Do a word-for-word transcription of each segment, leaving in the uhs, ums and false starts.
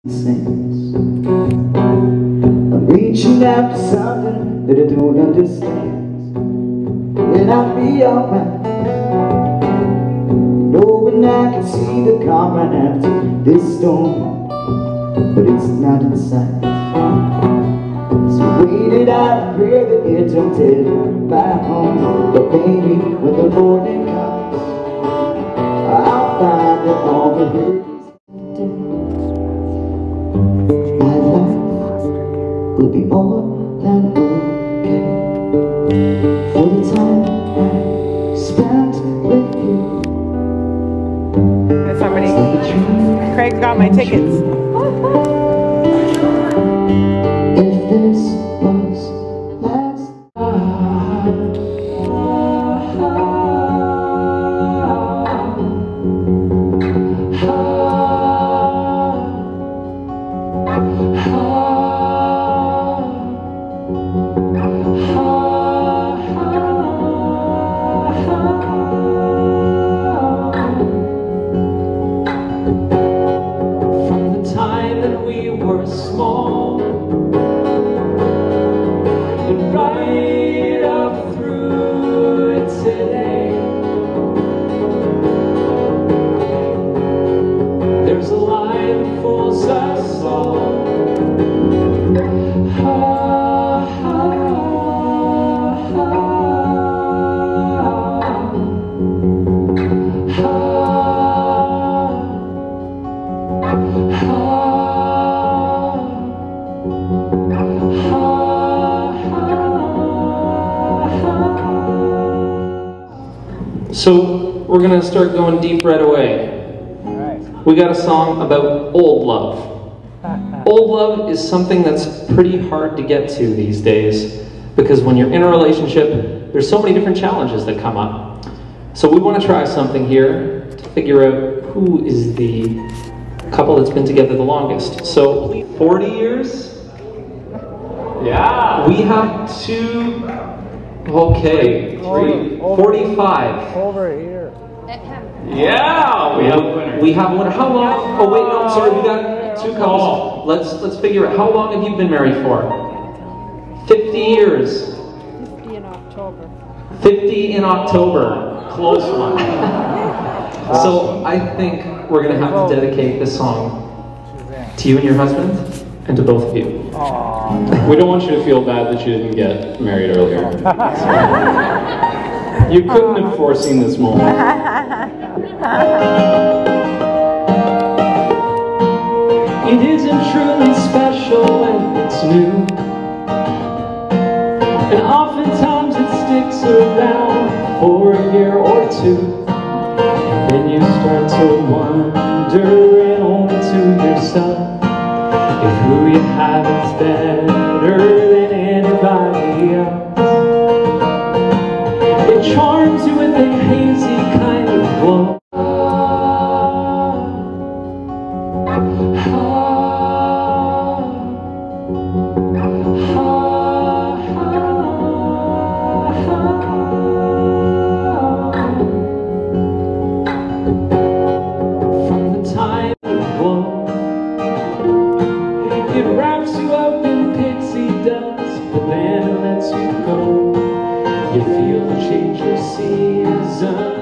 sings. I'm reaching out to something that I don't understand, and I'll be alright, knowing I can see the calm right after this storm, but it's not in sight. So wait it out and pray that it don't take you back home. But baby, when the morning comes, I'll find that all the hurt is dead. My life will be more than okay for the time I spent with you. There's somebody. Craig got my tickets. If this was last from the time that we were small, and right up through today, there's a line that fools us all. Ah, ah, ah, So we're gonna start going deep right away. We got a song about old love. Old love is something that's pretty hard to get to these days, because when you're in a relationship, there's so many different challenges that come up. So we want to try something here to figure out who is the couple that's been together the longest. So forty years? Yeah. We have two, okay, three, forty-five. Over here. Yeah, we have a winner. We have a winner. How long? Oh wait, no, sorry, we got two couples. Let's let's figure out, how long have you been married for? Fifty years. Fifty in October. Fifty in October. Close one. So I think we're gonna have to dedicate this song to you and your husband, and to both of you. Aww. We don't want you to feel bad that you didn't get married earlier. You couldn't have foreseen this moment. it isn't truly special when it's new, and oftentimes it sticks around for a year or two, and then you start to wonder and own to yourself if who you have is better than anybody else. It charms you with a hazy kind of glow. From the time of glow, it wraps you up in pixie dust, but then it lets you go. You feel the change of season.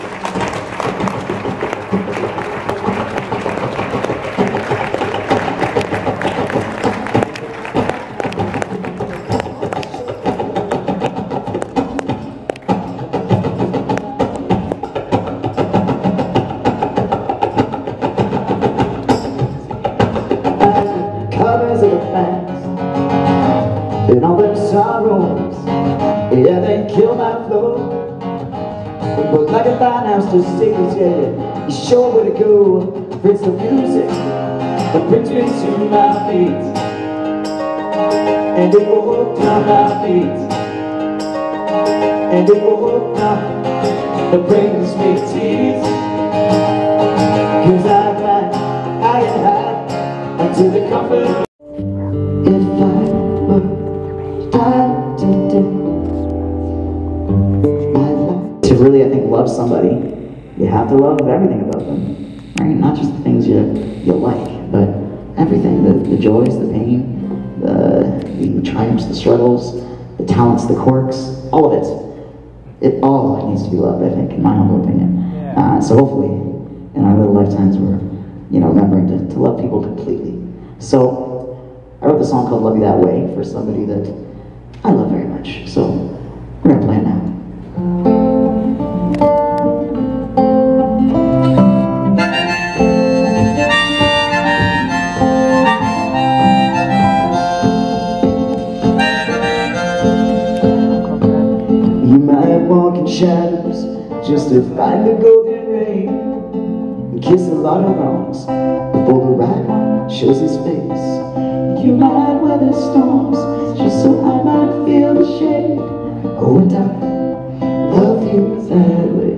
Colors of the past and all them sorrows, yeah, they kill my flow. But like a fine house to stickers, yeah, you show where to go. It's the music that brings me to my feet, and it will down my feet, and it will down that brings me tears. Cause I find I am high unto the comfort. If I were die today, to really, I think, love somebody, you have to love everything about them, right? Not just the things you you like, but everything, the, the joys, the pain, the, the triumphs, the struggles, the talents, the quirks, all of it. It all needs to be loved, I think, in my humble opinion. Yeah. Uh, so hopefully, in our little lifetimes, we're, you know, remembering to, to love people completely. So, I wrote the song called Love You That Way for somebody that I love very much. So, we're gonna play it now. Walk in shadows just to find the golden rain and kiss a lot of wrongs before the right one shows his face. You might weather storms just so I might feel the shade. Oh, and I love you that way.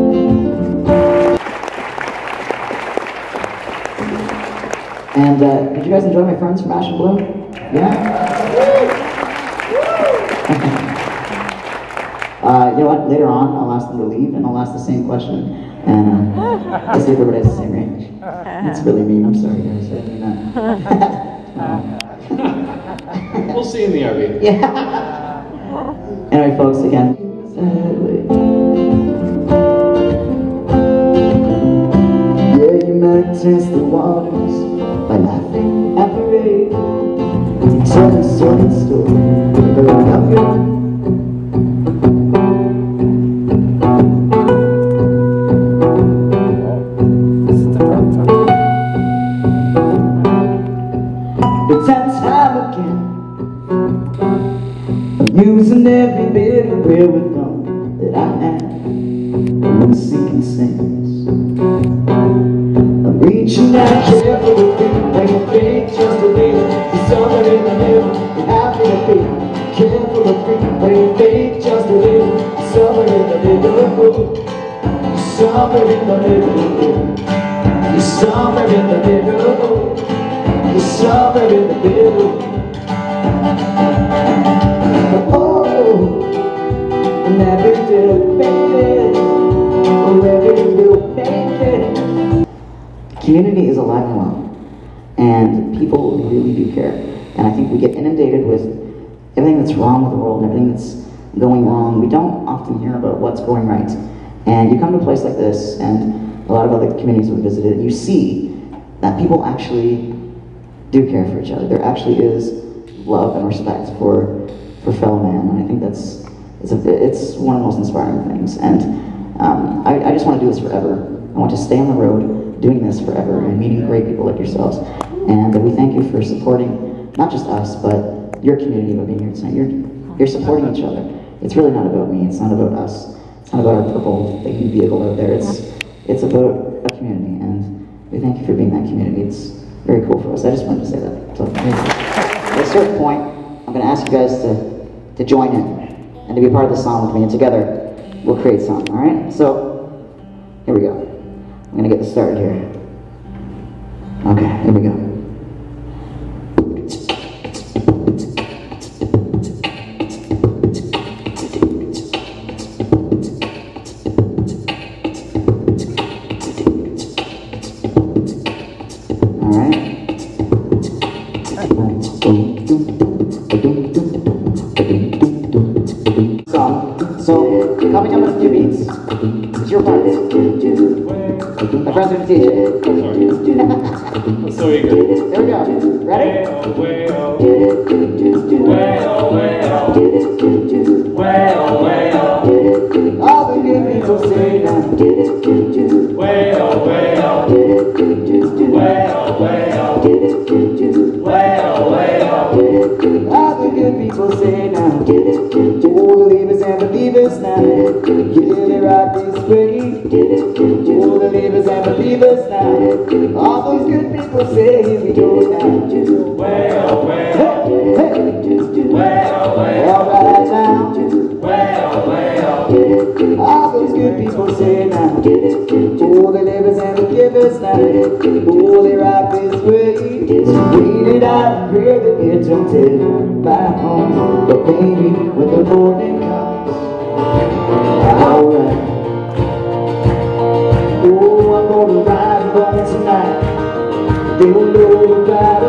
And uh, did you guys enjoy my friends from Ash and Bloom? Yeah? Uh, you know what, later on I'll ask them to leave and I'll ask the same question and uh, I'll see if everybody has the same range. That's really mean, I'm sorry guys, I didn't mean that. We'll see you in the R V. Yeah. Anyway folks, again, yeah, you might test the waters by laughing at parade, telling a sordid story about a younger. Using every bit of wherewithal that I have in the sinking sands. I'm reaching out careful to think, playing faith just a little. See somewhere in the middle, you're happy to be. Careful to think, playing faith just a little. Somewhere in the middle, somewhere in the middle. You're somewhere in the middle. You're somewhere in the middle. And every little baby, oh, every little baby. Community is alive and well, and people really do care. And I think we get inundated with everything that's wrong with the world and everything that's going wrong. We don't often hear about what's going right. And you come to a place like this, and a lot of other communities we've visited, and you see that people actually do care for each other. There actually is love and respect for for fellow man, and I think that's it's, a, it's one of the most inspiring things. And um, I, I just want to do this forever. I want to stay on the road doing this forever and meeting great people like yourselves. And uh, we thank you for supporting not just us, but your community by being here tonight. You're you're supporting each other. It's really not about me. It's not about us. It's not about our purple thingy vehicle out there. It's it's about a community, and we thank you for being that community. It's very cool for us. I just wanted to say that. So, at a certain point, I'm going to ask you guys to, to join in and to be part of the song with me, and together we'll create something, all right? So, here we go. I'm going to get this started here. Okay, here we go. So, coming up with a few beats. It's your part. My friends are going to teach it. I'm so eager. Here we go. Ready? Way oh, way oh, way oh, way oh, way oh. All the good people say now. Way oh, way oh, way oh, way oh, way oh, way oh. All the good people say now. All the believers and believers now. Get it right this way. All the believers and believers now. All those good people say, here we go now. Way oh, way oh, hey, hey. way oh, way oh. All right now. Way oh, way oh. All those good people say now. All the livers and the givers now. All they right this way. So wait it out and pray that you're tempted back home. But baby, when the morning comes, alright. Oh, I'm gonna ride home tonight. They will know about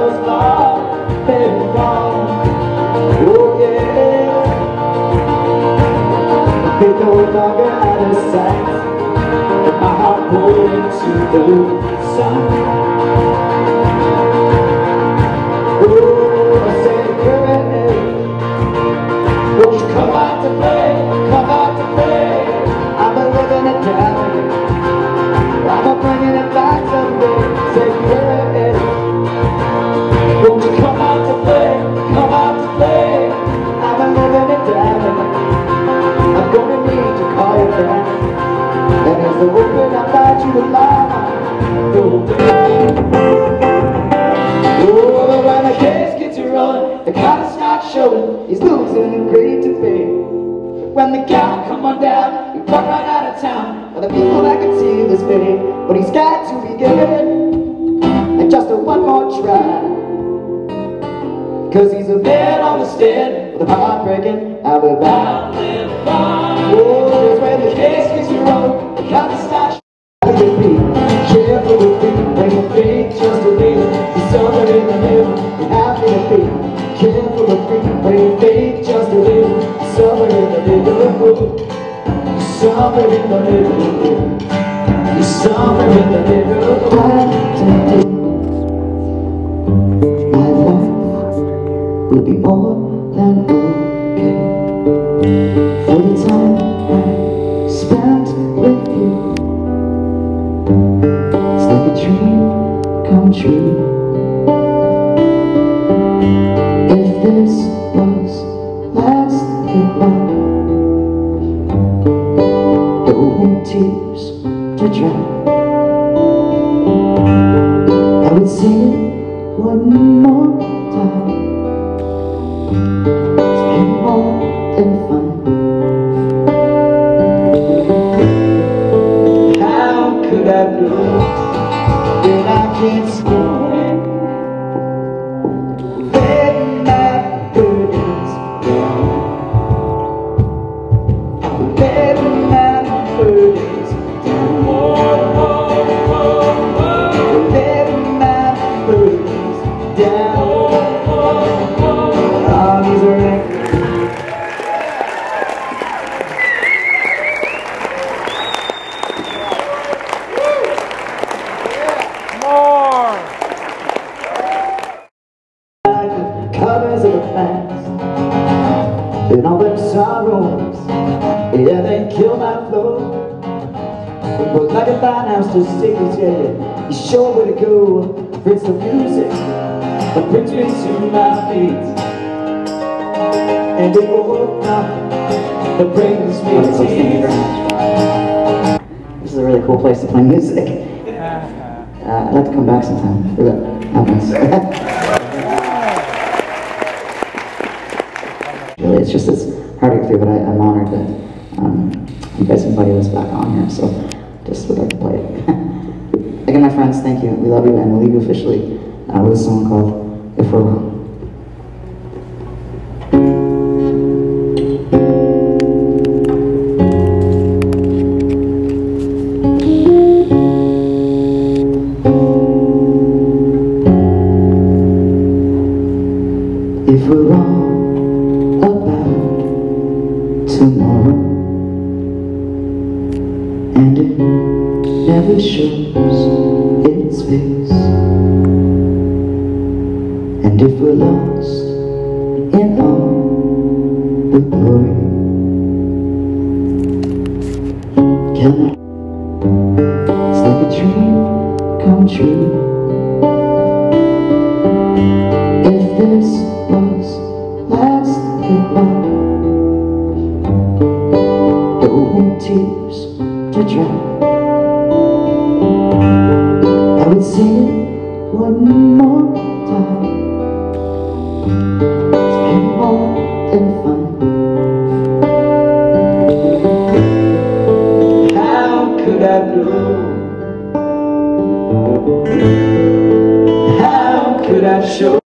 he's losing the great debate. When the cow come on down, he run right out of town. For the people that can see this fate, but he's got to be given and just a one more try. Cause he's a man on the stand with a heartbreaking alibi. Oh, that's where the case gets wrong. The kind of style with your feet. Careful with feet when your faith just a little. He's somewhere in the middle. You're happy to be. Careful with feet when your faith just a little. Somewhere in the middle. Somewhere in the middle. Somewhere in the middle. My life will be more than okay for the time I spent with you. It's like a dream come true. If this was last goodbye, no more tears to dry. I would sing it one more time. It's been more than fun. How could I know when I can't stand? Let my burdens down. Let my burdens down. Let my burdens down. Armies are angry. More. Colors of the past and all them sorrows, yeah, they kill my flow. But like a fine house to stick with you, you show where to go. It's the music that brings me to my feet, and the old mouth that brings me to tears. This is a really cool place to play music. Uh, I'd like to come back sometime if that happens. Really, it's just this hard to feel, but I, I'm honored that um, you guys invited us back on here, so just would like to play it. Again, my friends, thank you. We love you, and we'll leave you officially uh, with a song called If We're Wrong. If we're wrong about tomorrow, and it never shows its face, and if we're lost in all the glory, can I? It's like a dream come true. If this was last goodbye, no more tears to dry. I would sing it one more time. It's been more